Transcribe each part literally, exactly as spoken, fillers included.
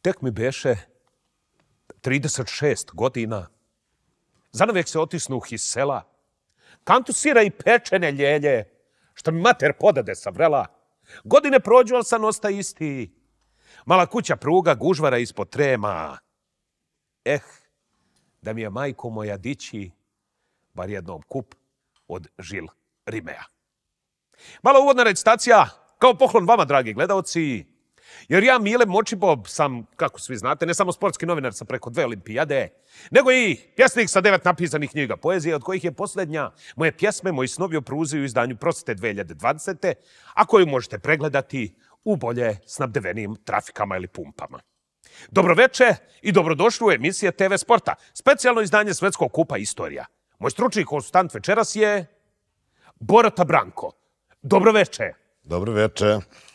Tek mi beše trideset šest godina. Zanavijek se otisnuh iz sela. Kantu sira i pečene ljelje, što mi mater podade savrela. Godine prođu, ali sam osta isti. Mala kuća pruga, gužvara ispod trema. Eh, da mi je majko moja dići bar jednom kup od Žil Rimea. Mala uvodna recitacija, kao poklon vama, dragi gledalci, jer ja, Mile Močibob, sam, kako svi znate, ne samo sportski novinar sa preko dve olimpijade, nego i pjesnik sa devet napisanih knjiga poezije, od kojih je posljednja Moje pjesme, moji snovi o pruzi u izdanju Prosite dve hiljade dvadesete. a koju možete pregledati u bolje snabdevenim trafikama ili pumpama. Dobroveče i dobrodošli u emisije te ve Sporta, specijalno izdanje Svetskog kupa Istorija. Moj stručni konsultant večeras je Borota Branko. Dobroveče. Dobroveče.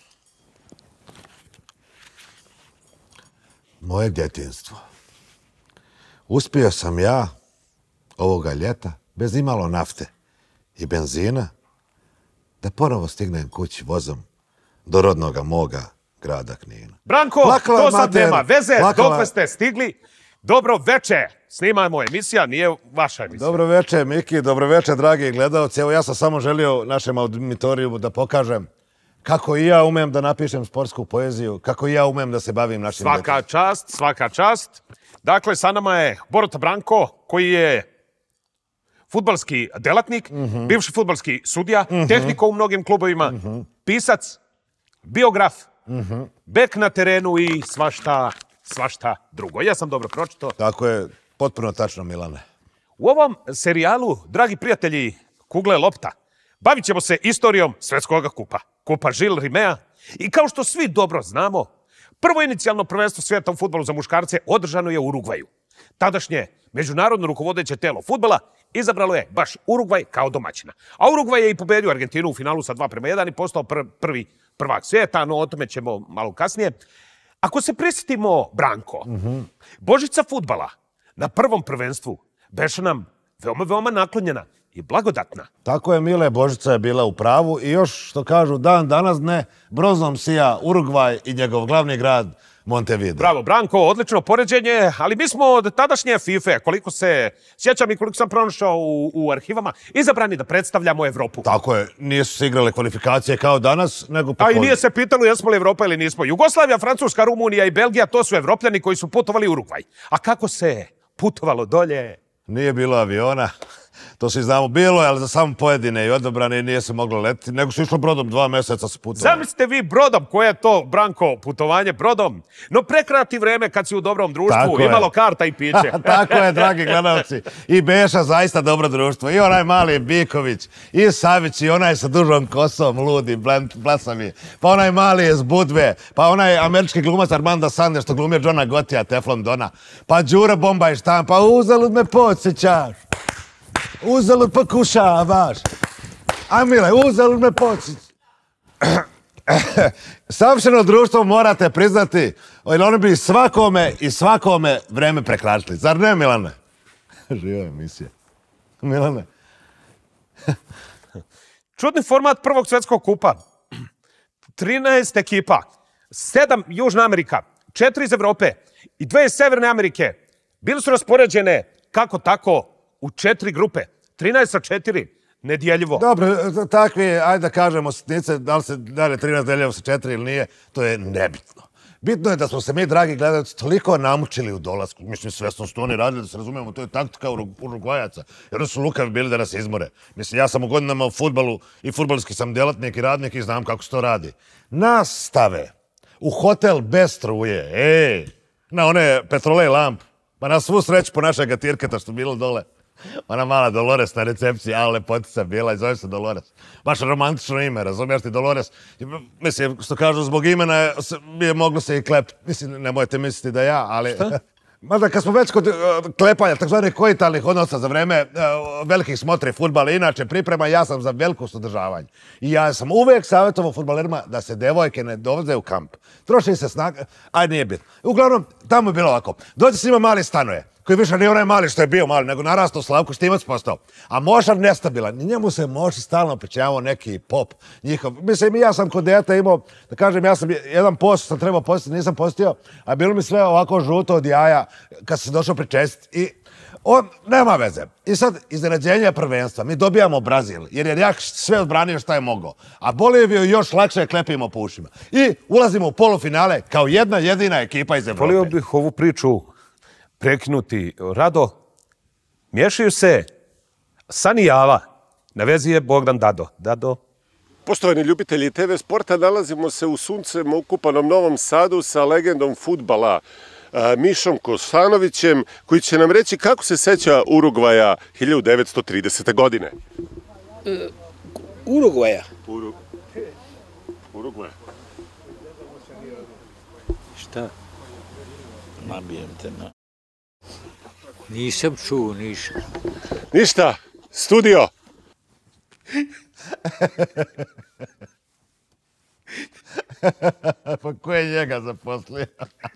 Moje djetinjstvo. Uspio sam ja ovoga ljeta, bez imalo nafte i benzina, da ponovo stignem kući vozom do rodnoga moga grada Knina. Branko, Plakala to sad mater, nema veze, plakala... dokle ste stigli. Dobro veče, snimamo emisija, nije vaša emisija. Dobro veče, Miki, dobro veče, dragi gledalci. Evo, ja sam samo želio našem auditorijumu da pokažem kako i ja umem da napišem sportsku poeziju, kako i ja umem da se bavim našim Svaka djetetom. čast, svaka čast. Dakle, sa nama je Borota Branko, koji je fudbalski delatnik, mm-hmm. bivši fudbalski sudija, mm-hmm. tehniko u mnogim klubovima, mm-hmm. pisac, biograf, mm-hmm. bek na terenu i svašta, svašta drugo. Ja sam dobro pročito. Tako je, potpuno tačno, Milane. U ovom serijalu, dragi prijatelji Kugle lopta, bavit ćemo se istorijom Svetskog kupa, kupa Žil Rimea. I kao što svi dobro znamo, prvo inicijalno prvenstvo svijeta u fudbalu za muškarce održano je u Urugvaju. Tadašnje međunarodno rukovodeće telo fudbala izabralo je baš Urugvaj kao domaćina. A Urugvaj je i pobedio Argentinu u finalu sa dva prema jedan i postao pr prvi prvak svijeta, no o tome ćemo malo kasnije. Ako se prisjetimo, Branko, mm-hmm. Božica fudbala na prvom prvenstvu beše nam veoma, veoma naklonjena i blagodatna. Tako je, Mile, Božica je bila u pravu i još, što kažu, dan danas ne, brozom sija Urugvaj i njegov glavni grad Montevideo. Bravo, Branko, odlično poređenje, ali mi smo od tadašnje FIFA, koliko se sjećam i koliko sam pronašao u, u arhivama, izabrani da predstavljamo Evropu. Tako je, nisu se igrale kvalifikacije kao danas, nego po A i nije se pitalo jesmo li Evropa ili nismo. Jugoslavija, Francuska, Rumunija i Belgija, to su Evropljani koji su putovali u Urugvaj. A kako se putovalo dolje? Nije bilo aviona. To svi znamo, bilo je, ali za samo pojedine i odobrane nije se moglo letiti, nego su išlo brodom dva mjeseca se putovali. Zamislite vi brodom, koje je to, Branko, putovanje brodom, no prekrati vreme kad si u dobrom društvu, Tako imalo je. Karta i piće. Tako je, dragi gledalci. I beša zaista dobro društvo. I onaj mali Biković, i Savić, i onaj sa dužom kosom, ludi, blasavi. Pa onaj mali iz Budve, pa onaj američki glumac Armando Sanders, što glumio Johna Gotija, Teflon Dona. Pa Đura Bomba i Štampa, pa uzalud me podsjećaš. Uzalud pokušavaš. A Mile, uzalud me podsjećaš. Savršeno društvo morate priznati, jer oni bi svakome i svakome vreme prekračili. Zar ne, Milane? Živa emisija. Milane. Čudni format prvog svjetskog kupa. trinaest ekipa, sedam Južna Amerika, četiri iz Evrope i dve iz Severne Amerike. Bili su raspoređene kako tako u četiri grupe. trinaest sa četiri. Nedjeljivo. Dobro, takvi, ajde da kažemo, sitnice, da li se da li trinaest deljevo sa četiri ili nije, to je nebitno. Bitno je da smo se mi, dragi gledalci, toliko namučili u dolasku. Mislim, svesno što oni radili, da se razumijemo, to je taktika Urugvajaca. Jer oni su lukavi bili da nas izmore. Mislim, ja sam u godinama u fudbalu i fudbalski sam djelatnik i radnik i znam kako se to radi. Nas stave u hotel bez struje, ej, na one petrolej lamp, pa na svu sreću po našeg gatirketa što bilo dole. Ona mala Dolores na recepciji, a lepotica bila i zove se Dolores. Baš romantično ime, razumiješ ti, Dolores? Mislim, što kažu, zbog imena je moglo se i klep. Mislim, nemojte misliti da ja, ali... Šta? Mada kad smo već kod klepanja, takzvanih koitalnih odnosa za vreme velikih smotri fudbala, inače priprema, ja sam za veliko sudržavanje. I ja sam uvijek savjetovao fudbalerima da se devojke ne dovoze u kamp. Troši se snaga, ajde nije bitno. Uglavnom, tamo je bilo ovako. Dođe s njima mali stanuje. koji više nije onaj mali što je bio mali, nego narastao Slavko Štimac postao. A Mošar nestabilan. I njemu se Moši stalno pričavao neki pop njihov. Mislim, i ja sam kod deta imao, da kažem, ja sam jedan post sam trebao postiti, nisam postio, a bilo mi sve ovako žuto od jaja kad sam se došao pričestiti. I on, nema veze. I sad, iznenađenje prvenstva. Mi dobijamo Brazil, jer je Jak sve odbranio šta je mogao. A Boliviju još lakše klepimo po ušima. I ulazimo u polufinale kao jedna jedina ekipa iz Evrope. Volio bih ovu priču prekinuti. Rado, miješaju se San i Java. Na vezi je Bogdan Dado. Dado. Poštovani ljubitelji te ve sporta, nalazimo se u suncem okupanom Novom Sadu sa legendom fudbala Mišom Kosanovićem, koji će nam reći kako se seća Urugvaja hiljadu devetsto tridesete. godine. E, Urugvaja? Uru... Urugvaja. Šta? Nabijem te na... Nisam čuo, nisam. Ništa, studio. Pa ko je njega zaposlio?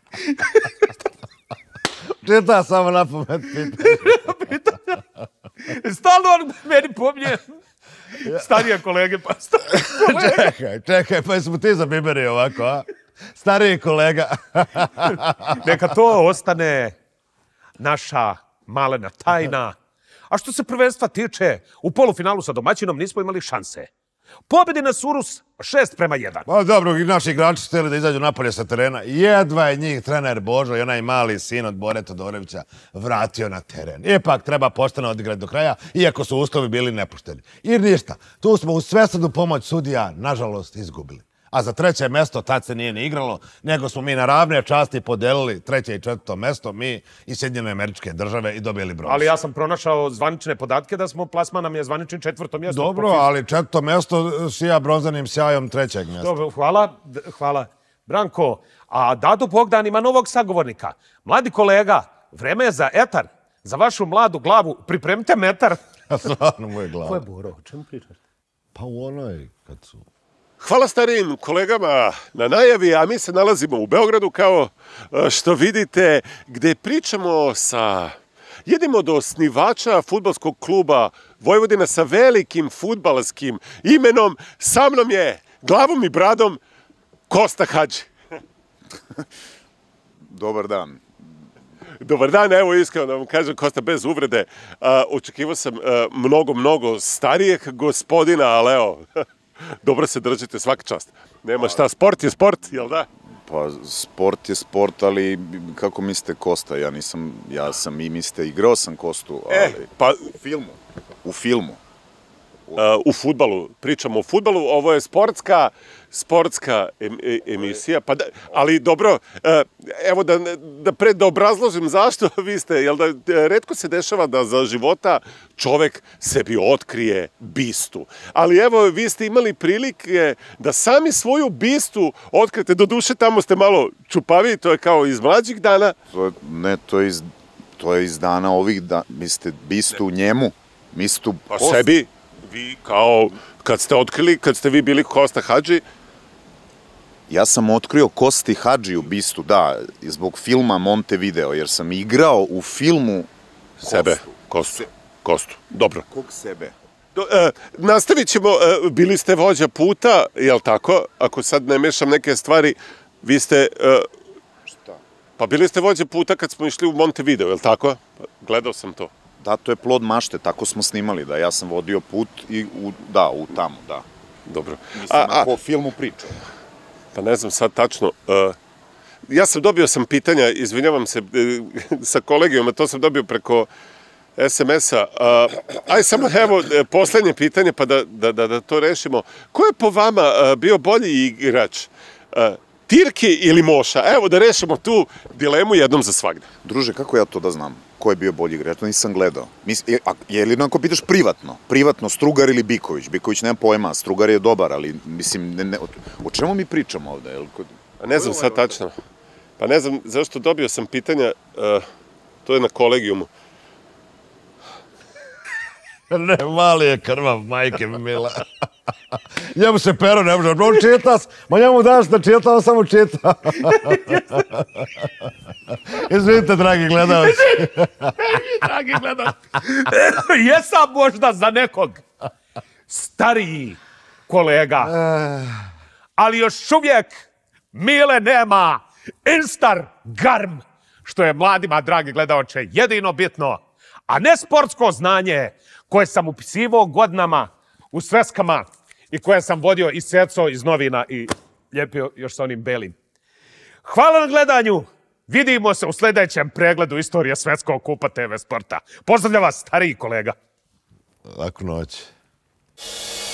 Čita samo na pamet pitanje. Stalno on meni pomnije starije kolege, pa starije kolege. Čekaj, čekaj, pa smo ti zabiberi ovako, a? Stariji kolega. Neka to ostane naša malena tajna. A što se prvenstva tiče, u polufinalu sa domaćinom nismo imali šanse. Pobedi nas Urus šest prema jedan. Pa dobro, naši igrači su htjeli da izađu napolje sa terena. Jedva je njih trener Božo i onaj mali sin od Bore Todorovića vratio na teren. Ipak treba pošteno odigrati do kraja, iako su uslovi bili nepošteni. I ništa, tu smo u svesrdnu pomoć sudija, nažalost, izgubili. A za treće mesto tad se nije ni igralo, nego smo mi na ravne časti podelili treće i četvrto mesto, mi i Sjedinjene Američke Države i dobili bronz. Ali ja sam pronašao zvanične podatke da smo plasman nam je zvanični četvrto mjesto. Dobro, ali četvrto mjesto sija bronzanim sjajom trećeg mjesta. Dobro, hvala, hvala. Branko, a Dado Bogdan ima novog sagovornika. Mladi kolega, vreme je za etar. Za vašu mladu glavu pripremite metar. Stvarno moje glava. Ko je Boro? O čemu pričaš? Pa u onoj kad su... Hvala starijim kolegama na najavi, a mi se nalazimo u Beogradu, kao što vidite, gde pričamo sa jednim od osnivača fudbalskog kluba Vojvodina sa velikim fudbalskim imenom. Sa mnom je glavom i bradom Kosta Hadži. Dobar dan. Dobar dan, evo iskreno da vam kažem, Kosta, bez uvrede. Očekivao sam mnogo, mnogo starijeg gospodina, ali evo... Dobro se držite, svaka čast. Nema šta, sport je sport, jel da? Pa, sport je sport, ali kako mislite Kosta? Ja nisam, ja sam i mislite, igrao sam Kostu, ali... E, pa... U filmu. U filmu. Uh, u fudbalu, pričamo o fudbalu, ovo je sportska, sportska em, emisija, pa da, ali dobro, uh, evo da, da pred da obrazložim zašto vi ste, jel da retko se dešava da za života čovek sebi otkrije bistu, ali evo vi ste imali prilike da sami svoju bistu otkrite, do duše tamo ste malo čupavi, to je kao iz mlađih dana. To je, ne, to je iz, to je iz dana ovih dana, mislite bistu njemu, mistu... Pa sebi... Vi kao, kad ste otkrili, kad ste vi bili Kosta Hadži? Ja sam otkrio Kosti Hadži u bistu, da, zbog filma Montevideo, jer sam igrao u filmu Kostu. Sebe, Kostu, Kostu, dobro. Kog sebe? Do, e, nastavit ćemo, e, bili ste vođa puta, jel tako? Ako sad ne mešam neke stvari, vi ste... E, Šta? Pa bili ste vođa puta kad smo išli u Montevideo, jel tako? Gledao sam to. Da, to je plod mašte, tako smo snimali, da, ja sam vodio put i, u, da, u tamo, da. Dobro. Nisam na po filmu pričao. Pa ne znam sad tačno. Uh, ja sam dobio sam pitanja, izvinjavam se, sa kolegijom, a to sam dobio preko es em es a. Uh, aj samo, evo, poslednje pitanje, pa da, da, da, da to rešimo. Ko je po vama uh, bio bolji igrač? Uh, Tirki ili Moša? Evo, da rešimo tu dilemu jednom za svagde. Druže, kako ja to da znam? Ko je bio bolji igrač? To nisam gledao. Mis, je, a, je li ako pitaš privatno? Privatno, Strugar ili Biković? Biković nema pojma, Strugar je dobar, ali mislim, ne, ne, o, o čemu mi pričamo ovde? Jel, kod... Pa ne znam sad tačno. Pa ne znam zašto dobio sam pitanja, uh, to je na kolegijumu. Ne, mali je krvav, majke mi mila. Njemu se pero ne može. On čita, ma njemu daš da čita, on samo čita. Izvinite, dragi gledalci. Dragi gledalci. Jesam možda za nekog stariji kolega, ali još uvijek Mile nema Instagram, što je mladima, dragi gledalče, jedino bitno, a ne sportsko znanje koje sam upisivao godinama u sveskama i koje sam vodio i secao iz novina i lijepio još sa onim belim. Hvala na gledanju. Vidimo se u sljedećem pregledu istorije Svetskog kupa te ve sporta. Pozdravljam vas, stariji kolega. Laku noć.